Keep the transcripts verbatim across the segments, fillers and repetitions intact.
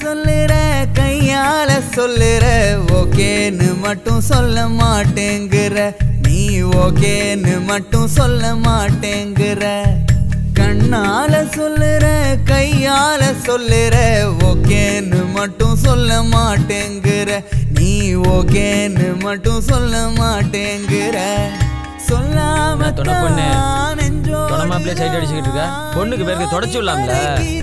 சொல்லுற கையால சொல்லுற ஓகேன்னு மட்டும் சொல்ல மாட்டேங்குற நீ ஓகேன்னு மட்டும் சொல்ல மாட்டேங்குற கண்ணால சொல்லுற கையால சொல்லுற ஓகேன்னு மட்டும் சொல்ல மாட்டேங்குற நீ ஓகேன்னு மட்டும் சொல்ல மாட்டேங்குற சொல்லாம தொணமாப்ளே சைட் அடிச்சுக்கிட்டு இருக்க பொண்ணுக்கு பேருக்கு தொடச்சு விடலாம்ல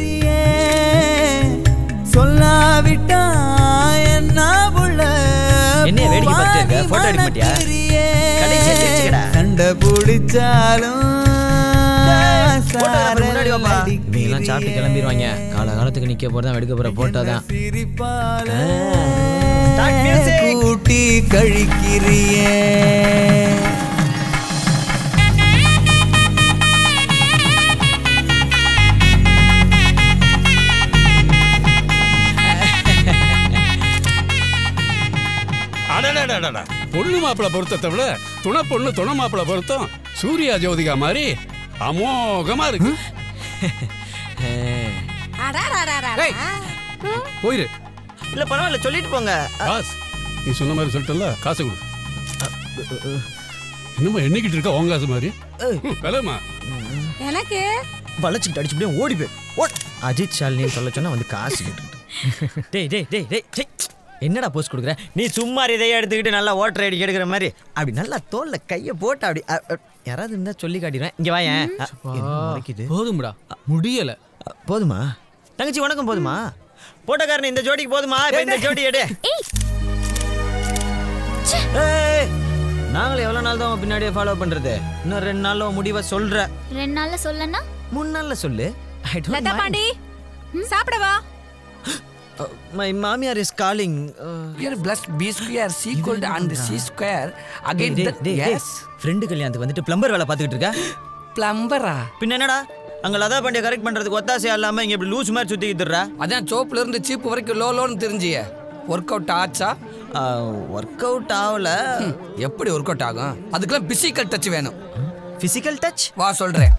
சொல்லாவிட்டா என்ன புள்ள என்ன வேடிக்கை பார்த்துட்டு இருக்க போட்டோ எடுக்க மாட்டியா கடைசி தெரிஞ்சுக்கடா சண்டை பிடிச்சாலும் முன்னாடி வாப்பா நீங்க சாப்பிட்டு கிளம்பிடுவாங்க கால காலத்துக்கு நிக்க போறதான் எடுக்க போற போட்டோ தான் கூட்டி கழிக்கிறியே பொண்ணு மாப்பிள்ள பொருத்தத்தை விட துணை பொண்ணு துணை மாப்பிள்ள பொருத்தம் சூர்யா ஜோதிகா மாதிரி அமோகமா இருக்கு. போயிரு. இல்ல பரவாயில்ல சொல்லிட்டு போங்க. காசு நீ சொன்ன மாதிரி சொல்லிட்டல காசு கொடு. என்னமா எண்ணிக்கிட்டு இருக்க உன் காசு மாதிரி வேலைமா எனக்கு வளைச்சிட்டு அடிச்சு அப்படியே ஓடி போய் அஜித் ஷாலினி சொல்ல சொன்னா வந்து காசு கேட்டு டேய் டேய் டேய் டேய் என்னடா போஸ்ட் கொடுக்குற நீ சும்மா இதையே எடுத்துக்கிட்டு நல்லா ஓட்டர் ஐடி எடுக்கிற மாதிரி அப்படி நல்லா தோல்ல கையை போட்டு அப்படி யாராவது இருந்தா சொல்லி காட்டிடுவேன் இங்க வாயேன் போதும்டா முடியல போதுமா தங்கச்சி உனக்கும் போதுமா போட்டோக்காரன் இந்த ஜோடிக்கு போதுமா இப்ப இந்த ஜோடி எடு நாங்களும் எவ்வளவு நாள் தான் பின்னாடியே ஃபாலோ பண்றது இன்னும் ரெண்டு நாள்ல முடிவா சொல்ற ரெண்டு நாள்ல சொல்லனா மூணு நாள்ல சொல்லு Latha Pandi சாப்பிடவா Uh, my mamiar is calling. Here plus b square c equal to and c square again that yes. Friend கல்யாணத்துக்கு வந்துட்டு பிளம்பர் வேலை பார்த்துட்டு இருக்க. பிளம்பரா? பின்ன என்னடா? அங்க லதா பாண்டிய கரெக்ட் பண்றதுக்கு ஒத்தாசையா இல்லாம இங்க இப்படி லூஸ் மாதிரி சுத்திக்கிட்டுறா. அதான் சோப்ல இருந்து சீப் வரைக்கும் லோ லோன்னு தெரிஞ்சியே. வொர்க் அவுட் ஆச்சா? வொர்க் அவுட் ஆவல. எப்படி வொர்க் அவுட் ஆகும்? அதுக்கெல்லாம் பிசிக்கல் டச் வேணும். Physical touch? வா சொல்றேன்.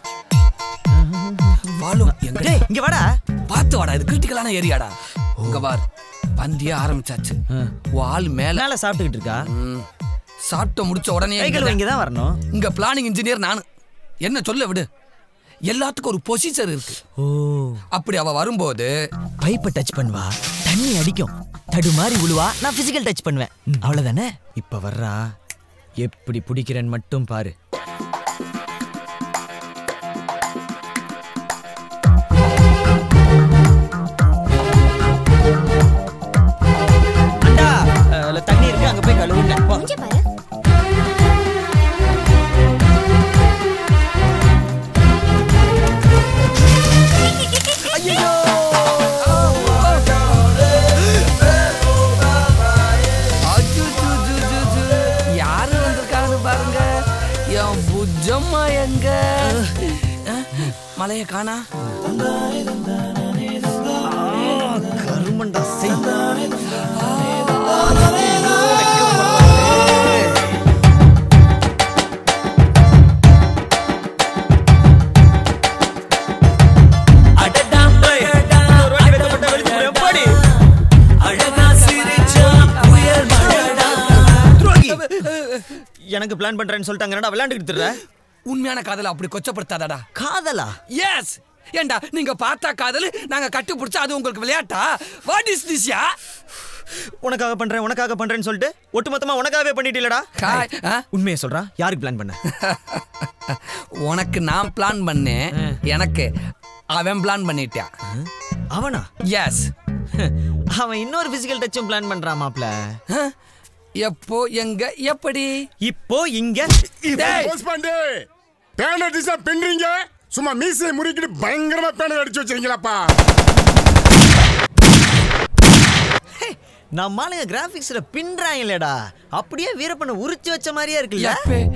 வாலு எங்க? டேய் இங்க வாடா. பாத்து வாடா இது கிரிட்டிக்கலான ஏரியாடா. இங்க பார் பந்தியா ஆரம்பிச்சாச்சு வால் மேல மேல சாப்பிட்டுக்கிட்டு இருக்கா சாப்பிட்டு முடிச்ச உடனே இங்க தான் வரணும் இங்க பிளானிங் இன்ஜினியர் நானு என்ன சொல்ல விடு எல்லாத்துக்கும் ஒரு பொசிஷன் இருக்கு ஓ அப்படி அவ வரும்போது பைப்பை டச் பண்ணுவா தண்ணி அடிக்கும் தடுமாறி விழுவா நான் பிசிக்கல் டச் பண்ணுவேன் அவ்வளவுதானே இப்ப வர்றா எப்படி பிடிக்கிறேன்னு மட்டும் பாரு தண்ணி இருக்கு அங்க போய் கழுவுங்க இங்க பாரு ஐயோ யாரு வந்திருக்கான்னு பாருங்க என் புஜம்மா எங்க மலைய காணா கருமண்டா செய் எனக்கு பிளான் பண்றேன்னு சொல்லிட்டாங்கடா விளையாண்டுக்கிட்டு இருக்க உண்மையான காதல அப்படி கொச்சப்படுத்தாதடா காதலா எஸ் ஏண்டா நீங்க பார்த்தா காதல் நாங்க கட்டி பிடிச்சா அது உங்களுக்கு விளையாட்டா வாட் இஸ் திஸ் யா உனக்காக பண்றேன் உனக்காக பண்றேன்னு சொல்லிட்டு ஒட்டுமொத்தமா உனக்காகவே பண்ணிட்டீலடா உண்மையை சொல்றா யாருக்கு பிளான் பண்ண உனக்கு நான் பிளான் பண்ணேன் எனக்கு அவன் பிளான் பண்ணிட்டான் அவனா எஸ் அவன் இன்னொரு பிசிக்கல் டச்சும் பிளான் பண்றான் மாப்ள எப்போ எங்க எப்படி இப்போ இங்க பேனர் டிசா பின்றீங்க சும்மா மீசை முறுக்கிட்டு பயங்கரமா பேனர் அடிச்சு வச்சிருக்கீங்களாப்பா நம்மாலுங்க கிராபிக்ஸ்ல பின்றாங்கலடா அப்படியே வீரப்பனை உரிச்சு வச்ச மாதிரியே இருக்குல்ல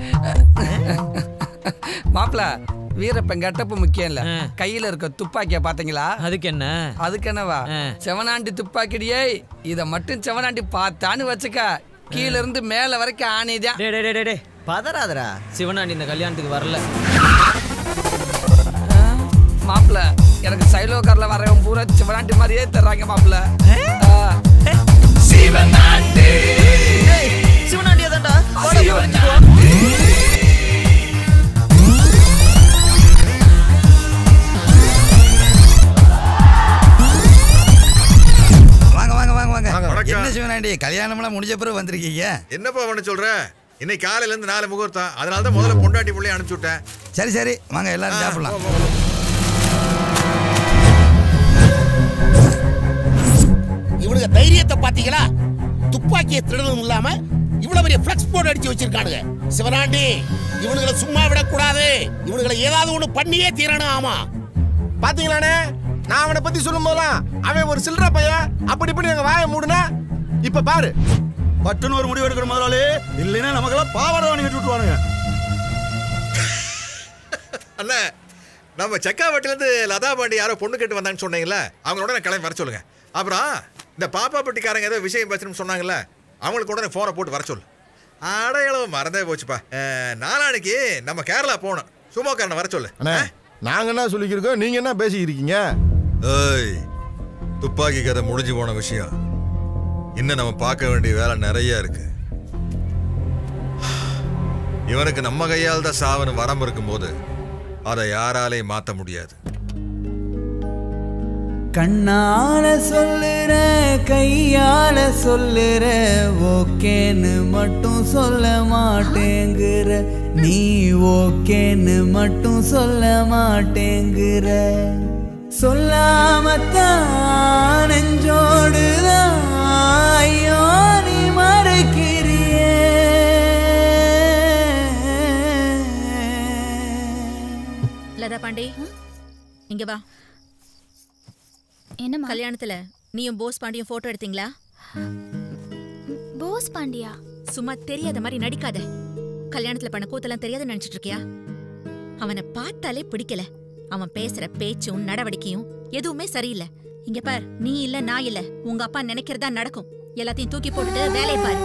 மாப்ள வீரப்பன் கெட்டப்பு முக்கியம் இல்ல கையில இருக்க துப்பாக்கிய பாத்தீங்களா அதுக்கு என்ன அதுக்கு என்னவா செவனாண்டி துப்பாக்கிடியே இத மட்டும் செவனாண்டி பார்த்தான்னு வச்சுக்க கீழ இருந்து மேல வரைக்கும் ஆணிதான் டேய் டேய் டேய் டேய் பதறாதடா சிவனாண்டி இந்த கல்யாணத்துக்கு வரல மாப்ள எனக்கு சைலோ கார்ல வரவன் பூரா சிவனாண்டி மாதிரியே தர்றாங்க மாப்பிள்ள. சிவனாண்டி சிவனாண்டி அதான்டா. வாங்க வாங்க வாங்க வாங்க. என்ன சிவனாண்டி கல்யாணம்லாம் முடிஞ்ச பிறகு வந்திருக்கீங்க? என்னப்பா பண்ண சொல்ற? இன்னைக்கு காலையில இருந்து நாலு முகூர்த்தம், அதனால தான் முதல்ல பொண்டாட்டி பிள்ளைய அனுப்பிச்சு விட்டேன். சரி சரி வாங்க எல்லாரும் சாப்பிடலாம். இவனுக்கு தைரியத்தை பாத்தீங்களா? துப்பாக்கியை திருடவும் இல்லாம இவ்வளவு பெரிய ஃபிளக்ஸ் போர்டு அடிச்சு வச்சிருக்கானுங்க. சிவனாண்டி இவனுங்களை சும்மா விடக்கூடாது. இவனுங்களை ஏதாவது ஒண்ணு பண்ணியே தீரணும். ஆமா பாத்தீங்களானே, நான் அவனை பத்தி சொல்லும் போதெல்லாம் அவன் ஒரு சில்லற பையன் அப்படி இப்படி எங்க வாயை மூடுனா, இப்ப பாரு பட்டுன்னு ஒரு முடிவு எடுக்கிற முதலாளி. இல்லைன்னா நமக்கெல்லாம் பாவாடை வாங்கி கட்டி விட்டுருவானுங்க. அண்ணா, நம்ம செக்காவட்டில இருந்து லதா பாண்டி யாரோ பொண்ணு கேட்டு வந்தாங்கன்னு சொன்னீங்கல்ல, அவங்களோட நான் கிளம்பி வர சொல்லுங்க. அப்புறம் இந்த பாப்பா பட்டிக்காரங்க ஏதோ விஷயம் பேசணும்னு சொன்னாங்கல்ல, அவங்களுக்கு உடனே போனை போட்டு வர சொல்லு. அடையாளம் மறந்தே போச்சுப்பா. நாளானிக்கு நம்ம கேரளா போகணும். சுமோக்காரனை வர சொல்லு. அண்ணா நாங்க என்ன சொல்லிக்கிருக்கோம், நீங்க என்ன பேசிக்கிறீங்க? ஏய், துப்பாக்கி கதை முடிஞ்சு போன விஷயம். இன்னும் நம்ம பார்க்க வேண்டிய வேலை நிறைய இருக்கு. இவனுக்கு நம்ம கையால் தான் சாவனு வரம் இருக்கும்போது அதை யாராலையும் மாற்ற முடியாது. கண்ணால சொல்லுற கையால சொல்லுற ஓகேன்னு மட்டும் சொல்ல மாட்டேங்குற. நீ ஓகேன்னு மட்டும் சொல்ல மாட்டேங்குற. சொல்லாமத்தான் நெஞ்சோடுதான் ஐயோ நீ மறைக்கிறியே. லதா பாண்டி இங்க வா. என்ன கல்யாணத்துல நீயும் போஸ் பாண்டியும் போட்டோ எடுத்தீங்களா? போஸ் பாண்டியா? சும்மா தெரியாத மாதிரி நடிக்காத. கல்யாணத்துல பண்ண கூத்தெல்லாம் தெரியாத நினைச்சிட்டு இருக்கியா? அவனை பார்த்தாலே பிடிக்கல. அவன் பேசுற பேச்சும் நடவடிக்கையும் எதுவுமே சரியில்லை. இங்க பார், நீ இல்ல நான் இல்ல, உங்க அப்பா நினைக்கிறதா நடக்கும். எல்லாத்தையும் தூக்கி போட்டுட்டு வேலையை பாரு.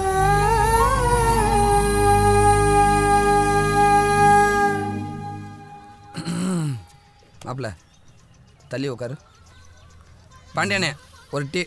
மாப்பிள்ள தள்ளி உட்காரு. பாண்டியனே ஒரு டீ.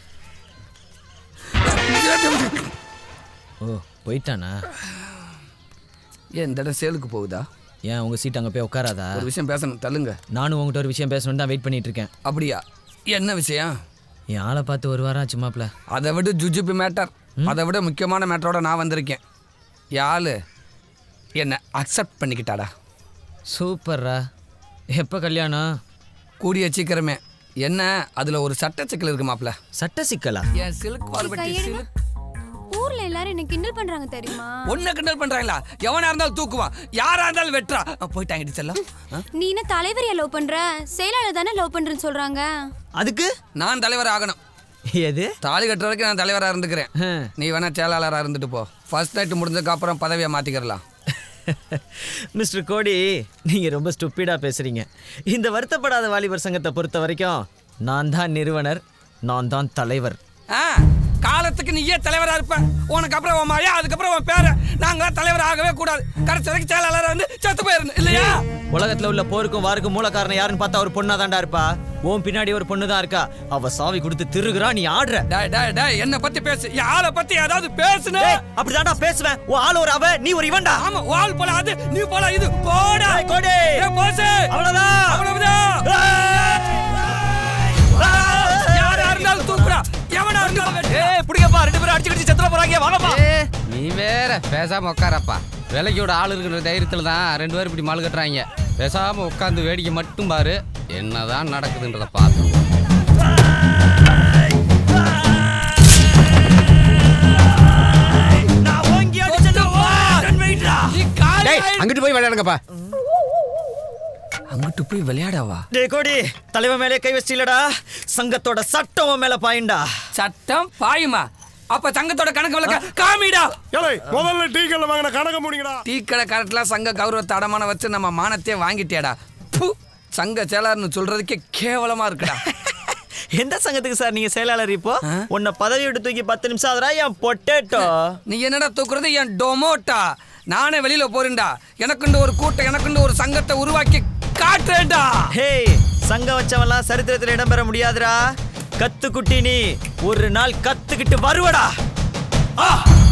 ஓ போயிட்டானா? ஏன் இந்த இடம் சேலுக்கு போகுதா? ஏன் உங்க சீட் அங்கே போய் உட்காராதா? ஒரு விஷயம் பேசணும், தள்ளுங்க. நானும் உங்ககிட்ட ஒரு விஷயம் பேசணும்னு தான் வெயிட் பண்ணிட்டு இருக்கேன். அப்படியா? என்ன விஷயம்? என் ஆளை பார்த்து ஒரு வாரம் ஆச்சு மாப்பிள்ள. அதை விட ஜுஜுபி மேட்டர், அதை விட முக்கியமான மேட்டரோட நான் வந்திருக்கேன். யாழ் என்னை அக்செப்ட் பண்ணிக்கிட்டாடா. சூப்பர்ரா. எப்போ கல்யாணம்? கூடிய சீக்கிரமே. என்ன அதுல ஒரு சட்ட சிக்கல் இருக்கு மாப்பிள்ள. சட்ட சிக்கலா? என் சில்க் வால்பட்டி சில்க். ஊர்ல எல்லாரும் என்ன கிண்டல் பண்றாங்க தெரியுமா? ஒன்ன கிண்டல் பண்றாங்களா? எவனா இருந்தாலும் தூக்குவான், யாரா இருந்தாலும் வெட்றா. போயிட்டாங்க செல்லம். நீ என்ன தலைவரையா லவ் பண்ற? செயலாளர் தானே லவ் பண்றேன்னு சொல்றாங்க. அதுக்கு நான் தலைவர் ஆகணும். எது? தாலி கட்டுற வரைக்கும் நான் தலைவரா இருந்துக்கிறேன். நீ வேணா செயலாளரா இருந்துட்டு போ. ஃபர்ஸ்ட் நைட் முடிஞ்சதுக்கு அப்புறம் பதவியை மாத்திக்கிறலாம். மிஸ்டர் கோடி, நீங்க ரொம்ப ஸ்டூப்பிடா பேசுறீங்க. இந்த வருத்தப்படாத வாலிபர் சங்கத்தை பொறுத்த வரைக்கும் நான் தான் நிறுவனர், நான் தான் தலைவர். காலத்துக்கு நீயே தலைவரா இருப்ப. உனக்கு அப்புறம் உன் மாயா, அதுக்கப்புறம் உன் பேர. நாங்க தலைவர் ஆகவே கூடாது. கடைசி வரைக்கும் செயலாளர் வந்து செத்து போயிருந்து இல்லையா? உலகத்துல உள்ள போருக்கும் வாருக்கும் மூல காரணம் யாருன்னு பார்த்தா ஒரு பொண்ணா தான்டா இருப்பா. உன் பின்னாடி ஒரு பொண்ணு தான் இருக்கா. அவ சாவி கொடுத்து திருகுறா, நீ ஆடுற. டேய் டேய் டேய், என்ன பத்தி பேசு. என் ஆளை பத்தி ஏதாவது பேசுனே. அப்படிதான்டா பேசுவேன். உன் ஆள் ஒரு அவ, நீ ஒரு இவன்டா. ஆமா, ஆள் போல அது, நீ போல இது. போடா கோடி. ஏய் போஸ், அவ்வளவுதான் அவ்வளவுதான். யாரா இருந்தாலும் தூக்குடா, எவனா இருந்தாலும் வெட்டு. ஏய் புடிங்கப்பா, ரெண்டு பேரும் அடிச்சு அடிச்சு செத்துற போறாங்க. வாங்கப்பா. நீ வேற பேசாம உட்காரப்பா. விலைக்கோட ஆள் இருக்கிற தைரியத்துல தான் ரெண்டு பேரும் இப்படி மால் கட்டுறாங்க. பேசாம உட்காந்து வேடிக்கை மட்டும் பாரு, என்னதான் நடக்குதுன்றத பார்த்து. அங்கிட்டு போய் விளையாடுங்கப்பா. அங்கிட்டு போய் விளையாடாவா? டேய் கோடி, தலைவன் மேலே கை வச்சிலடா. சங்கத்தோட சட்டம் மேல பாயுண்டா. சட்டம் பாயுமா? அப்ப சங்கத்தோட கணக்கு வழக்க காமிடா. முதல்ல டீ கடை வாங்கின கணக்கு முடிங்கடா. டீ கடை கரெக்ட்ல சங்க கௌரவத்தை அடமான வச்சு நம்ம மானத்தையே வாங்கிட்டியாடா. சங்க செயலாளர்னு சொல்றதுக்கே கேவலமா இருக்குடா. எந்த சங்கத்துக்கு சார் நீங்க செயலாளர்? இப்போ உன்னை பதவி விட்டு தூக்கி பத்து நிமிஷம் ஆகுறா. என் பொட்டேட்டோ. நீ என்னடா தூக்குறது? என் டொமோட்டா. நானே வெளியில போறேன்டா. எனக்குண்டு ஒரு கூட்டம், எனக்குண்டு ஒரு சங்கத்தை உருவாக்கி காட்டுறேன்டா. ஹே, சங்கம் வச்சவன்லாம் சரித்திரத்தில் இடம்பெற முடியாதுடா. கத்துக்குட்டி நீ ஒரு நாள் கத்துக்கிட்டு வருவடா. ஆ